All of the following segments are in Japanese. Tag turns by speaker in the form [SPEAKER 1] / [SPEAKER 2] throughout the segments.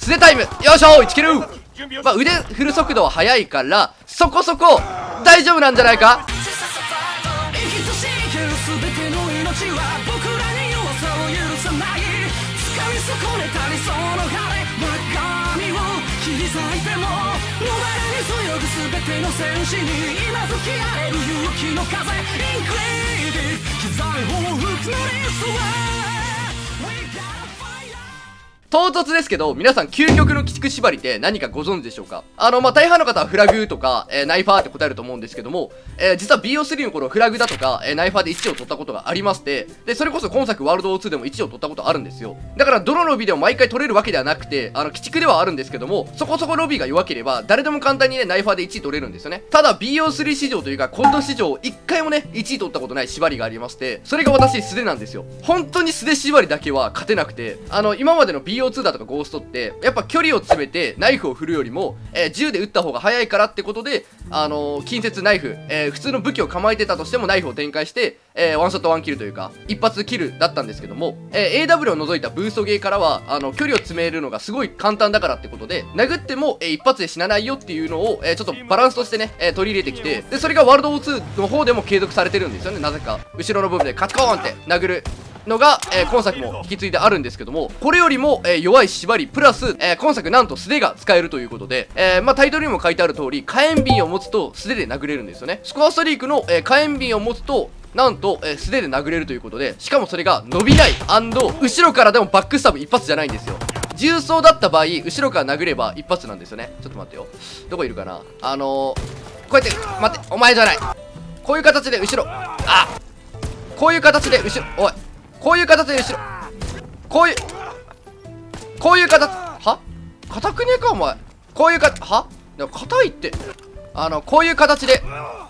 [SPEAKER 1] 素手タイム、よいしょー、1キル。まあ腕振る速度は速いからそこそこ大丈夫なんじゃないか。唐突ですけど、皆さん究極の鬼畜縛りって何かご存知でしょうか？大半の方はフラグとか、ナイファーって答えると思うんですけども、実は BO3 の頃フラグだとか、ナイファーで1を取ったことがありまして、で、それこそ今作ワールド2でも1を取ったことあるんですよ。だからどのロビーでも毎回取れるわけではなくて、鬼畜ではあるんですけども、そこそこロビーが弱ければ、誰でも簡単にね、ナイファーで1位取れるんですよね。ただ BO3 史上というか、コント史上1回もね、1位取ったことない縛りがありまして、それが私素手なんですよ。本当に素手縛りだけは勝てなくて、今までの BO2 だとかゴーストってやっぱ距離を詰めてナイフを振るよりも、銃で撃った方が早いからってことで近接ナイフ、普通の武器を構えてたとしてもナイフを展開して、ワンショットワンキルというか一発キルだったんですけども、AW を除いたブーストゲーからは距離を詰めるのがすごい簡単だからってことで殴っても、一発で死なないよっていうのを、ちょっとバランスとしてね、取り入れてきて、でそれがワールド2の方でも継続されてるんですよね。なぜか後ろの部分でカチコーンって殴るのが、今作も引き継いであるんですけども、これよりも、弱い縛りプラス、今作なんと素手が使えるということで、タイトルにも書いてある通り火炎瓶を持つと素手で殴れるんですよね。スコアストリークの、火炎瓶を持つとなんと、素手で殴れるということで、しかもそれが伸びない&後ろからでもバックスタブ一発じゃないんですよ。重装だった場合後ろから殴れば一発なんですよね。ちょっと待ってよ、どこいるかな。こうやって待って、お前じゃない、こういう形で後ろ、こういう形で後ろ、おいこういう形で後ろ、こういう形、は硬くねえかお前、こういうかはでも硬いって、こういう形で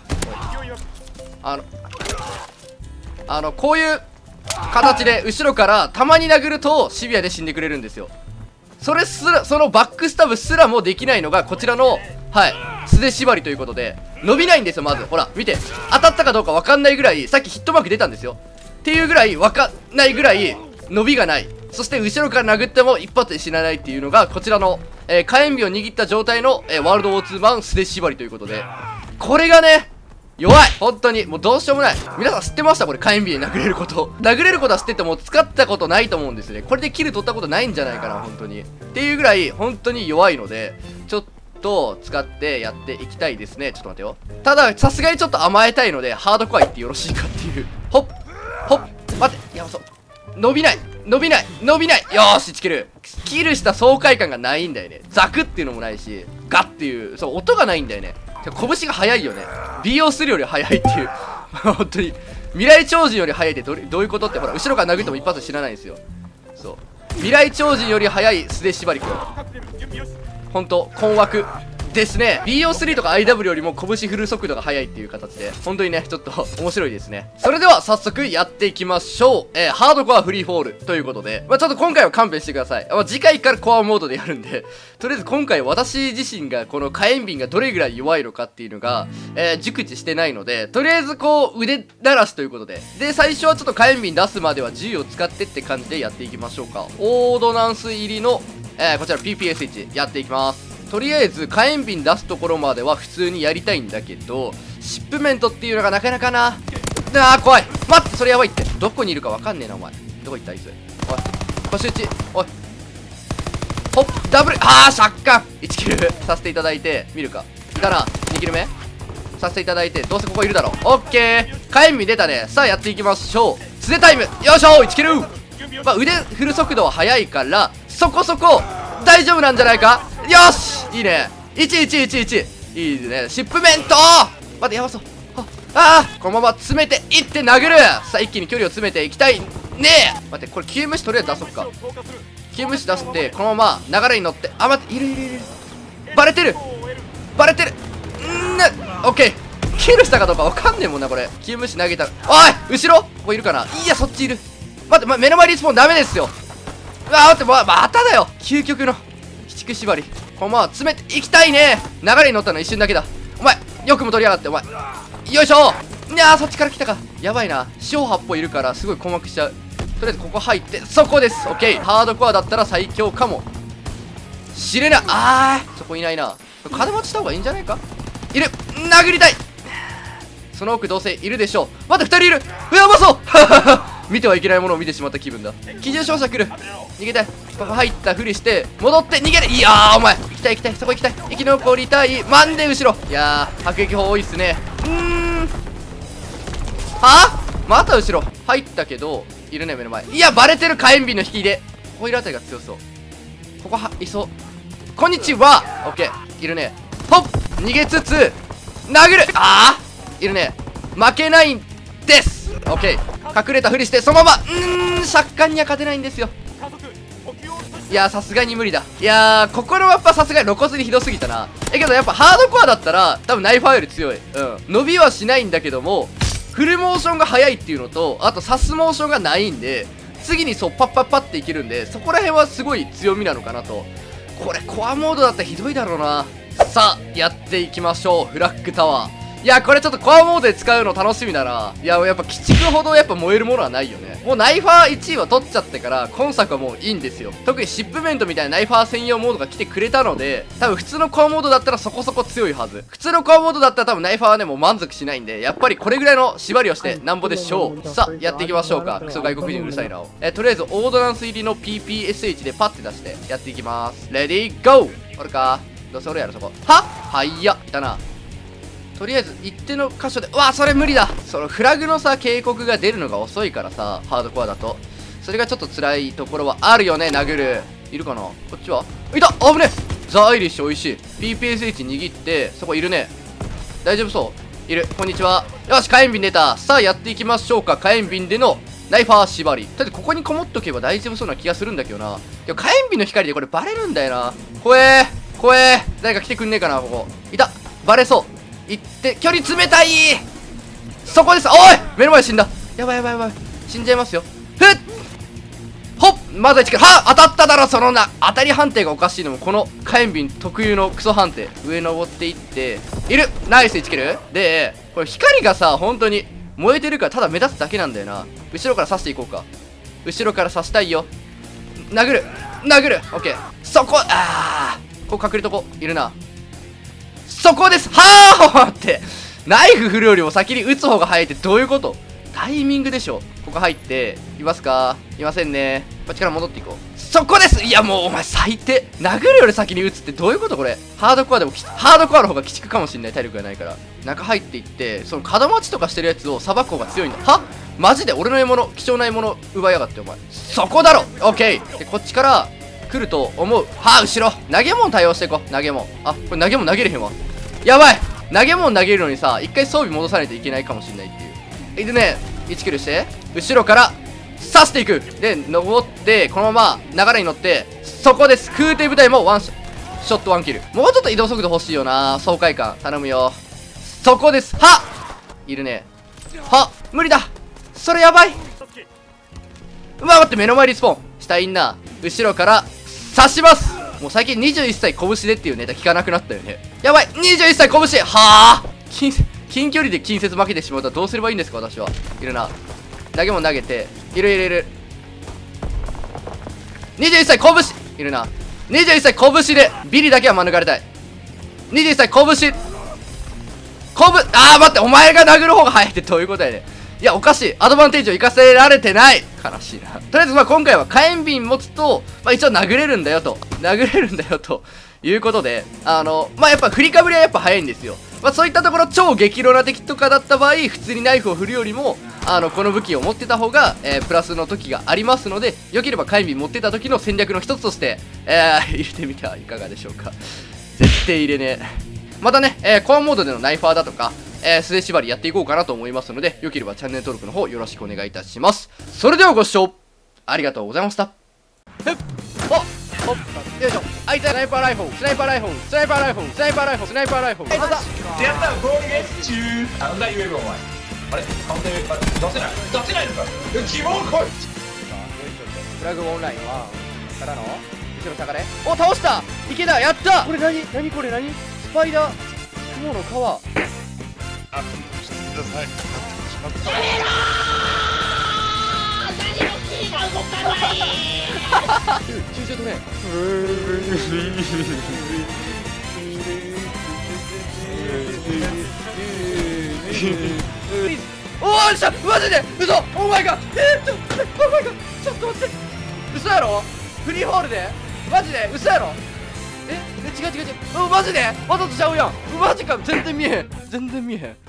[SPEAKER 1] こういう形で後ろからたまに殴るとシビアで死んでくれるんですよ。そのバックスタブすらもできないのがこちらの素手縛りということで、伸びないんですよ。まずほら見て、当たったかどうか分かんないぐらい、さっきヒットマーク出たんですよっていうぐらい、分かんないぐらい伸びがない。そして後ろから殴っても一発で死なないっていうのがこちらの、火炎瓶を握った状態の、ワールドウォー2版素手縛りということで、これがね弱い、本当にもうどうしようもない。皆さん知ってました？これ火炎瓶で殴れること、殴れることは知ってても使ったことないと思うんですね。これでキル取ったことないんじゃないかな本当にっていうぐらい本当に弱いので、ちょっと使ってやっていきたいですね。ちょっと待ってよ。たださすがにちょっと甘えたいのでハードコアいってよろしいかっていう。ほっほっ、待って、やばそう、伸びない伸びない伸びない、よーし1キル。キルした爽快感がないんだよね。ザクっていうのもないし、ガッっていうそう音がないんだよね。拳が速いよね。BO3 より速いっていう本当に未来超人より速いってどういうことって、ほら後ろから殴っても一発で死なないんですよ。そう未来超人より速い素手縛りくん、本当困惑ですね。 BO3 とか IW よりも拳振る速度が速いっていう形で本当にねちょっと面白いですね。それでは早速やっていきましょう。ハードコアフリーフォールということで、ちょっと今回は勘弁してください。次回からコアモードでやるんで、とりあえず今回私自身がこの火炎瓶がどれぐらい弱いのかっていうのが、熟知してないので、とりあえずこう腕慣らしということで、最初はちょっと火炎瓶出すまでは銃を使ってって感じでやっていきましょうか。オードナンス入りの、こちら PPSH やっていきます。とりあえず火炎瓶出すところまでは普通にやりたいんだけど、シップメントっていうのがなかなかな怖い。待って、それやばいって。どこにいるかわかんねえなお前。どこ行ったあいつ。おい腰打ち、おいホップダブル、シャッカン1キルさせていただいて、見るかいたな。2キル目させていただいて、どうせここいるだろう。オッケー、火炎瓶出たね。さあやっていきましょう。素手タイム、よいしょ1キル。腕振る速度は速いからそこそこ大丈夫なんじゃないか。よしいいね、1111いいね。シップメント、待ってやばそう。このまま詰めていって殴る。さあ一気に距離を詰めていきたいねえ。待って、これ消え虫とりあえず出そっか。消え虫出してこのまま流れに乗って、待って、いるバレてるオッケー、キルしたかどうかわかんねえもんなこれ。消え虫投げたら、おい後ろここいるかな。いやそっちいる。待って、目の前リスポーンダメですよ。待って、まただよ。究極の鬼畜縛り、このまま詰めていきたいね。流れに乗ったの一瞬だけだ。お前よくも取りやがって。お前よいしょ。そっちから来たか。やばいな、四方八方いるからすごい困惑しちゃう。とりあえずここ入ってそこです。オッケー、ハードコアだったら最強かも。 しれない。そこいないな。金持ちした方がいいんじゃないか。いる。殴りたい。その奥どうせいるでしょう。待って、2人いる。やばそう見てはいけないものを見てしまった気分だ。機銃照射来る。逃げたい。ここ入ったふりして戻って逃げる。いやー、お前行きたい行きたい、そこ行きたい。生き残りたい。マンで後ろ。いやー、迫撃砲多いっすね。また後ろ入ったけどいるね、目の前。いや、バレてる。火炎瓶の引き入れ。ここいるあたりが強そう。ここいそう。こんにちは。オッケー、いるね。ほっ、逃げつつ殴る。いるね。負けないんです。オッケー、隠れたふりしてそのままシャッカンには勝てないんですよ。いやー、さすがに無理だ。いやー、心はやっぱさすがに露骨にひどすぎたな。けどやっぱハードコアだったら多分ナイファーより強い。伸びはしないんだけどもフルモーションが速いっていうのと、あとサスモーションがないんで次にそうパッパッパっていけるんで、そこら辺はすごい強みなのかなと。これコアモードだったらひどいだろうな。さあやっていきましょう。フラッグタワー。いや、これちょっとコアモードで使うの楽しみだな。いや、やっぱ鬼畜ほどやっぱ燃えるものはないよね。もうナイファー1位は取っちゃってから今作はもういいんですよ。特にシップメントみたいなナイファー専用モードが来てくれたので、多分普通のコアモードだったらそこそこ強いはず。普通のコアモードだったら多分ナイファーはねもう満足しないんで、やっぱりこれぐらいの縛りをしてなんぼでしょう。さあやっていきましょうか。クソ外国人うるさいな。とりあえずオードナンス入りの PPSH でパッて出してやっていきます。レディーゴー。おるか。どうせ俺やろそこ。はいやいたな。とりあえず一定の箇所で、それ無理だ。そのフラグのさ警告が出るのが遅いからさ、ハードコアだとそれがちょっと辛いところはあるよね。殴るいるかな。こっちはいた。危ねえ。ザ・アイリッシュおいしい。 PPSH 握ってそこいるね。大丈夫そう。いる。こんにちは。よし、火炎瓶出た。さあやっていきましょうか。火炎瓶でのナイファー縛り。だってここにこもっとけば大丈夫そうな気がするんだけどな。でも火炎瓶の光でこれバレるんだよな。怖え誰か来てくんねえかな。ここいた。バレそう。行って距離冷たい。そこです。おい、目の前死んだ。やばい死んじゃいますよ。ほっ、まず1キロ。当たっただろ。その当たり判定がおかしいのもこの火炎瓶特有のクソ判定。上登っていっている。ナイス1キルで、これ光がさ本当に燃えてるからただ目立つだけなんだよな。後ろから刺していこうか。後ろから刺したいよ。殴るオッケー。そこここ隠れとこ。いるな。そこです。待って、ナイフ振るよりも先に撃つ方が早いってどういうこと。タイミングでしょ。ここ入っていますか。いませんね。こっちから戻っていこう。そこです。いやもうお前最低。殴るより先に撃つってどういうこと。これハードコアでもハードコアの方が鬼畜かもしんない。体力がないから中入っていって、その門待ちとかしてるやつをさばく方が強いんだ。マジで俺の獲物、貴重な獲物奪いやがってお前。そこだろ。オッケー。でこっちから来ると思う。後ろ投げ物対応していこう。投げ物これ投げ物投げれへんわ。やばい。投げ物投げるのにさ一回装備戻さないといけないかもしんないっていう。でね、1キルして後ろから刺していく。で登ってこのまま流れに乗って、そこです。空挺部隊もワンショットワンキル。もうちょっと移動速度欲しいよな。爽快感頼むよ。そこです。いるね。無理だ。それやばい。待って、目の前リスポーンしたいんな。後ろから刺します。もう最近21歳拳でっていうネタ聞かなくなったよね。やばい。21歳拳。近距離で近接負けてしまうとどうすればいいんですか私は。いるな。投げ物投げている。21歳拳いるな。21歳拳でビリだけは免れたい。21歳拳待って、お前が殴る方が早いってどういうことやね。いやおかしい。アドバンテージを生かせられてない。悲しいな。とりあえず今回は火炎瓶持つと一応殴れるんだよということで、やっぱ振りかぶりはやっぱ早いんですよ。そういったところ超激怒な敵とかだった場合、普通にナイフを振るよりもこの武器を持ってた方が、プラスの時がありますので、よければ火炎瓶持ってた時の戦略の一つとして、入れてみてはいかがでしょうか。絶対入れねえ。またね、コアモードでのナイファーだとか素手縛りやっていこうかなと思いますので、よければチャンネル登録の方よろしくお願いいたします。それではご視聴ありがとうございました。よいしょ。あいつスナイパーライフルやったらゴールゲッチュー。なんだ言えるお前。あれカウンター出せないのか。希望来い。フラグオンラインはからの後ろ下がれ。倒した。池田やった。これ何これスパイダー雲の皮。ください。何も聞いたん救助取れ。おーしゃ、マジで嘘、お前がお前がちょっと待って、嘘やろ、フリーホールでマジで嘘やろ、違う、マジでわざとちゃうやん、マジか、全然見えへん、全然見えへん。